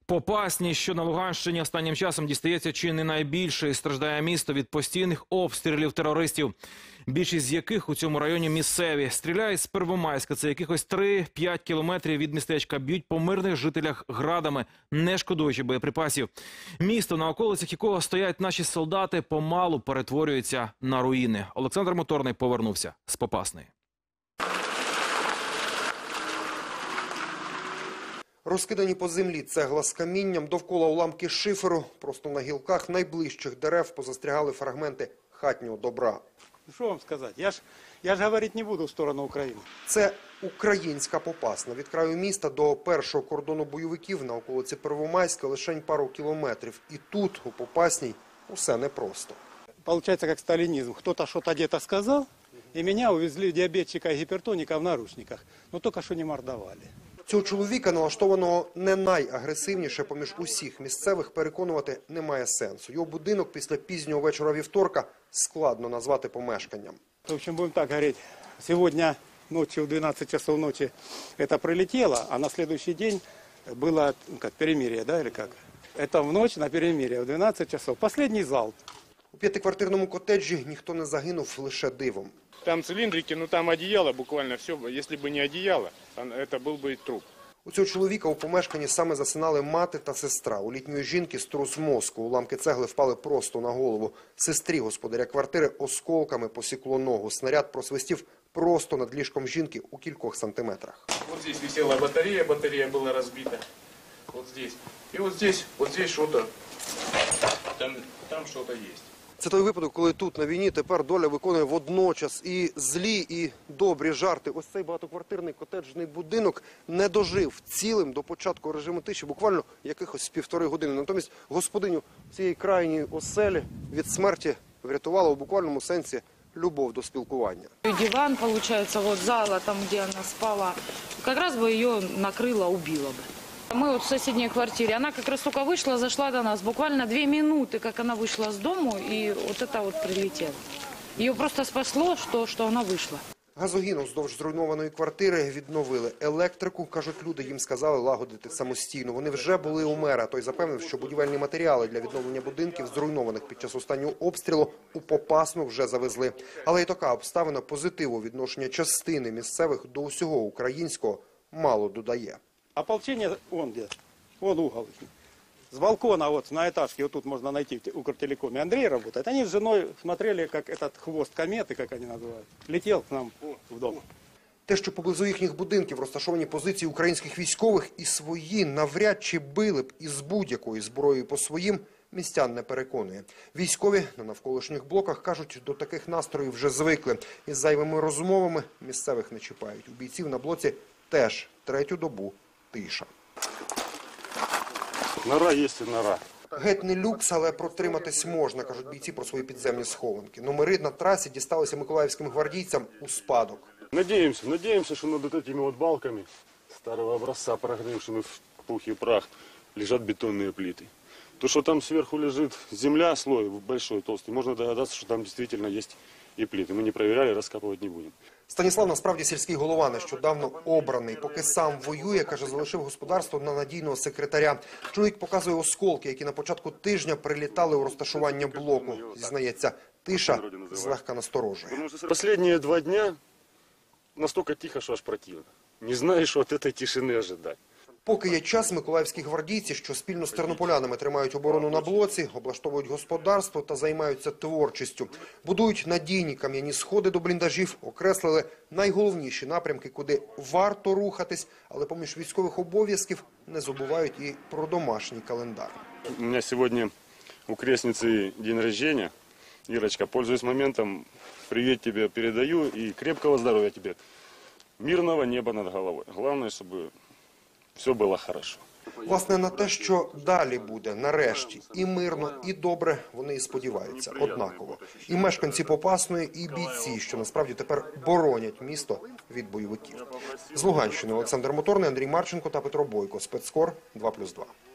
Попасні, що на Луганщині останнім часом дістається чи не найбільше, і страждає місто від постійних обстрілів терористів, більшість з яких у цьому районі місцеві. Стріляють з Первомайська, це якихось 3-5 кілометрів від містечка, б'ють по мирних жителях градами, не шкодуючи боєприпасів. Місто, на околицях якого стоять наші солдати, помалу перетворюється на руїни. Олександр Моторний повернувся з Попасної. Розкидані по землі цегла з камінням, довкола уламки шиферу, просто на гілках найближчих дерев позастрягали фрагменти хатнього добра. Що вам сказати? Я ж говорити не буду в сторону України. Це українська Попасна. Від краю міста до першого кордону бойовиків на околиці Первомайська лишень пару кілометрів. І тут, у Попасній, усе непросто. Получается, как сталинизм. Кто-то что-то где-то сказал, и меня увезли диабетчика и гипертоника в наручниках. Но только что не мордовали. Цього чоловіка, налаштованого не найагресивніше поміж усіх місцевих, переконувати немає сенсу. Його будинок після пізнього вечора вівторка складно назвати помешканням. В общем, будем так говорить. Сегодня ночью в 12 часов ночи это прилетело, а на следующий день было как, перемирие, да, или как? Это в ночь на перемирие в 12 часов. Последний залп. У п'ятиквартирному котеджі ніхто не загинув лише дивом. Там цилиндрики, но там одеяло буквально все. Если бы не одеяло, это был бы труп. У цього чоловіка у помешканні саме засинали мати та сестра. У літньої жінки струс мозку. Уламки цегли впали просто на голову. Сестрі господаря квартири осколками посікло ногу. Снаряд просвистів просто над ліжком жінки у кількох сантиметрах. Вот здесь висела батарея была разбита. Вот здесь. И вот здесь что-то. Там что-то есть. Це той випадок, коли тут, на війні, тепер доля виконує водночас і злі, і добрі жарти. Ось цей багатоквартирний котеджний будинок не дожив цілим до початку режиму тиші, буквально якихось 1,5 години. Натомість господиню цієї крайньої оселі від смерті врятувала у буквальному сенсі любов до спілкування. Диван, получается, вот зала, там, где она спала, как раз бы ее накрыло, убило бы. Мы вот в соседней квартире, она как раз только вышла, зашла до нас, буквально 2 минуты, как она вышла с дому, и вот это вот прилетело. Ее просто спасло, что она вышла. Газогін уздовж зруйнованої квартири відновили. Електрику, кажуть люди, їм сказали лагодити самостійно. Вони вже були у мера. Той запевнив, що будівельні матеріали для відновлення будинків, зруйнованих під час останнього обстрілу, у Попасну вже завезли. Але і така обставина позитиву відношення частини місцевих до усього українського мало додає. Ополчение, вон где, вон угол. С балкона вот на этажке, вот тут можно найти в Укртелекоме, Андрей работает. Они с женой смотрели, как этот хвост кометы, как они называют, летел к нам в дом. Те, що поблизу їхніх будинків розташовані позиції українських військових і свої навряд чи били б із будь-якою зброєю по своїм, містян не переконує. Військові на навколишніх блоках, кажуть, до таких настроїв вже звикли. Із зайвими розмовами місцевих не чіпають. У бійців на блоці теж третю добу тиша. Нора є і нора. Геть не люкс, але протриматись можна, кажуть бійці про свої підземні схованки. Номери на трасі дісталися миколаївським гвардійцям у спадок. Надеемся, что над этими вот балками старого образца, прогнившими в пух и прах, лежат бетонные плиты. То, что там сверху лежит земля, слой большой, толстый, можно догадаться, что там действительно есть и плиты. Мы не проверяли, раскапывать не будем. Станіслав насправді сільський голова, нещодавно обраний. Поки сам воює, каже, залишив господарство на надійного секретаря. Чоловік показує осколки, які на початку тижня прилітали у розташування блоку. Зізнається, тиша злегка насторожує. Последние 2 дня настолько тихо, что аж противно. Не знаешь, что от этой тишины ожидать. Поки є час, миколаївські гвардійці, що спільно з тернополянами тримають оборону на блоці, облаштовують господарство та займаються творчістю. Будують надійні кам'яні сходи до бліндажів, окреслили найголовніші напрямки, куди варто рухатись, але поміж військових обов'язків не забувають і про домашній календар. У меня сегодня у крестницы день рождения. Ирочка, пользуясь моментом, привет тебе передаю и крепкого здоровья тебе. Мирного неба над головой. Главное, чтобы все було хорошо. Власне, на те, що далі буде, нарешті, і мирно, і добре, вони і сподіваються, однаково. І мешканці Попасної, і бійці, що насправді тепер боронять місто від бойовиків. З Луганщини Олександр Моторний, Андрій Марченко та Петро Бойко. Спецкор 2+2.